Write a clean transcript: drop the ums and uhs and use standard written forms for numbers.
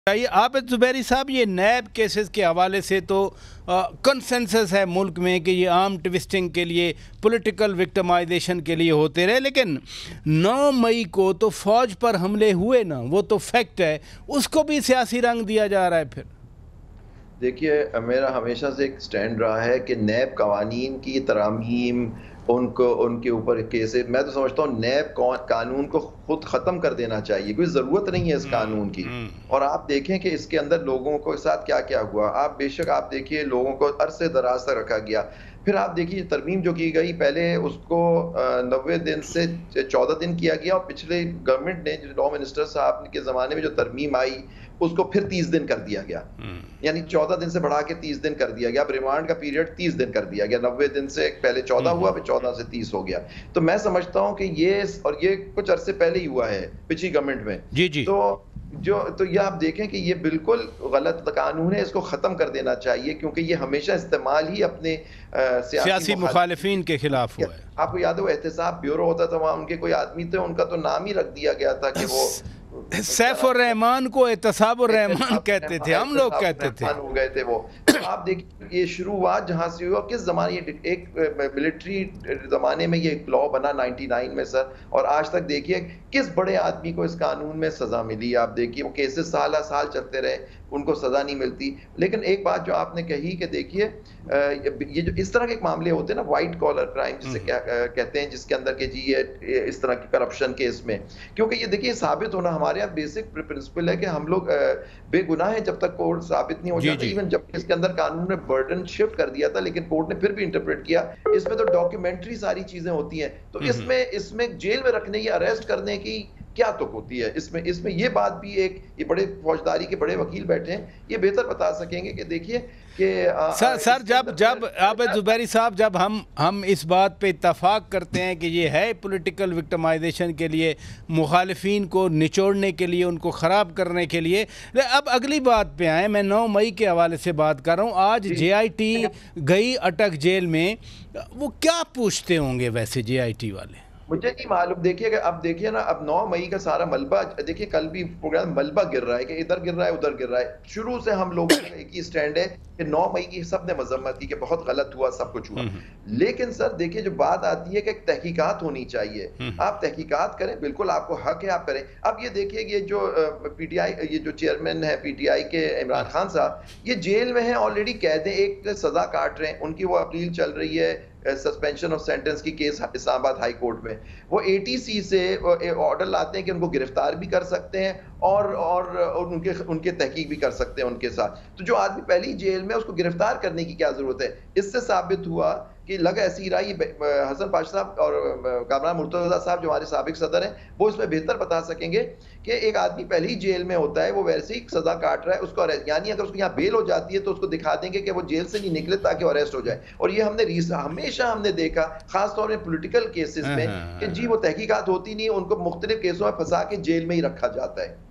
चाहिए। आबिद जुबैरी साहब, ये नैब केसेस के हवाले से तो कंसेंसस है मुल्क में कि ये आर्म ट्विस्टिंग के लिए, पॉलिटिकल विक्टिमाइजेशन के लिए होते रहे, लेकिन 9 मई को तो फौज पर हमले हुए ना, वो तो फैक्ट है, उसको भी सियासी रंग दिया जा रहा है। फिर देखिए, मेरा हमेशा से एक स्टैंड रहा है कि नैब कवानीन की तरामीम, उनको उनके ऊपर केसेस, मैं तो समझता हूँ नैब कानून को खुद ख़त्म कर देना चाहिए, कोई ज़रूरत नहीं है इस कानून की। और आप देखें कि इसके अंदर लोगों को साथ क्या क्या हुआ। आप बेशक आप देखिए, लोगों को अरसे दराज तक रखा गया। फिर आप देखिए तरमीम जो की गई, पहले उसको 90 दिन से 14 दिन किया गया, और पिछले गवर्नमेंट ने, जो लॉ मिनिस्टर साहब के ज़माने में जो तरमीम आई, उसको फिर 30 दिन कर दिया गया। यानी 14 दिन से बढ़ा के 30 दिन कर दिया गया। अब रिमांड का पीरियड 30 दिन कर दिया गया। 90 दिन से पहले 14 हुआ, फिर 14 से 30 हो गया। तो मैं समझता हूं कि ये कुछ अरसे पहले ही हुआ है पिछली गवर्नमेंट में। जी जी। तो ये आप देखें कि ये बिल्कुल गलत कानून है, इसको खत्म कर देना चाहिए, क्योंकि ये हमेशा इस्तेमाल ही अपने सियासी मुखालिफिन के खिलाफ हुआ है। आपको याद हो, एहतसाब ब्यूरो होता था, वहां उनके कोई आदमी थे, उनका तो नाम ही रख दिया गया था कि वो सैफुर रहमान को एहतसाबुर रहमान कहते थे, हम लोग कहते थे। हो गए थे वो। आप देखिए, ये शुरुआत जहां से हुआ, किस जमाने, एक मिलिट्री जमाने में ये लॉ बना 99 में सर, और आज तक देखिए किस बड़े आदमी को इस कानून में सजा मिली। आप देखिए, वो केसेस साल साल चलते रहे, उनको सजा नहीं मिलती। लेकिन एक बात जो आपने कही कि देखिए, ये जो इस तरह के मामले होते हैं ना, व्हाइट कॉलर क्राइम जिसे क्या कहते हैं, जिसके अंदर के जी ये इस तरह के करप्शन केस में, क्योंकि ये देखिए साबित होना, हमारे यहाँ बेसिक प्रिंसिपल है कि हम लोग बेगुनाह हैं जब तक कोर्ट साबित नहीं हो जाता। इवन जब इसके अंदर कानून ने बर्डन शिफ्ट कर दिया था, लेकिन कोर्ट ने फिर भी इंटरप्रेट किया, इसमें तो डॉक्यूमेंट्री सारी चीजें होती हैं, तो इसमें जेल में रखने या अरेस्ट करने की क्या तुक होती है। इसमें ये बात भी ये बड़े फौजदारी के बड़े वकील बैठे हैं, ये बेहतर बता सकेंगे कि देखिए कि सर जब आबिद जुबैरी साहब, जब हम इस बात पे इत्तफाक करते हैं कि ये है पॉलिटिकल विक्टिमाइजेशन के लिए, मुखालिफिन को निचोड़ने के लिए, उनको ख़राब करने के लिए, अब अगली बात पे आए। मैं 9 मई के हवाले से बात कर रहा हूँ। आज JIT गई अटक जेल में, वो क्या पूछते होंगे वैसे JIT वाले? मुझे नहीं मालूम। देखिए, अब देखिए ना, अब 9 मई का सारा मलबा देखिए, कल भी प्रोग्राम मलबा गिर रहा है कि इधर गिर रहा है, उधर गिर रहा है। शुरू से हम लोगों का एक ही स्टैंड है कि 9 मई की सबने मजम्मत की कि बहुत गलत हुआ, सब कुछ हुआ। लेकिन सर देखिए, जो बात आती है कि एक तहकीकात होनी चाहिए। आप तहकीकात करें, बिल्कुल आपको हक है, आप करें। अब ये देखिए, ये जो PTI, ये जो चेयरमैन है PTI के, इमरान खान साहब, ये जेल में है ऑलरेडी, कैद है, एक सजा काट रहे हैं, उनकी वो अपील चल रही है सस्पेंशन ऑफ सेंटेंस की केस इस्लामाबाद हाई कोर्ट में। वो ATC से ऑर्डर लाते हैं कि उनको गिरफ्तार भी कर सकते हैं और उनके तहकीक भी कर सकते हैं उनके साथ। तो जो आदमी पहले ही जेल में, उसको गिरफ्तार करने की क्या जरूरत है? इससे साबित हुआ कि लग ऐसी रहा, ये हसन पाशा साहब और कामरान मुर्तजा साहब जो हमारे साबिक सदर हैं, वो इसमें बेहतर बता सकेंगे कि एक आदमी पहले ही जेल में होता है, वो वैसे ही सजा काट रहा है, उसको यानी अगर उसको यहाँ बेल हो जाती है तो उसको दिखा देंगे कि वो जेल से नहीं निकले ताकि वो अरेस्ट हो जाए। और ये हमेशा हमने देखा, खासतौर में पॉलिटिकल केसेस में, कि जी वो तहकीकात होती नहीं, उनको मुख्तलिफ केसों में फंसा के जेल में ही रखा जाता है।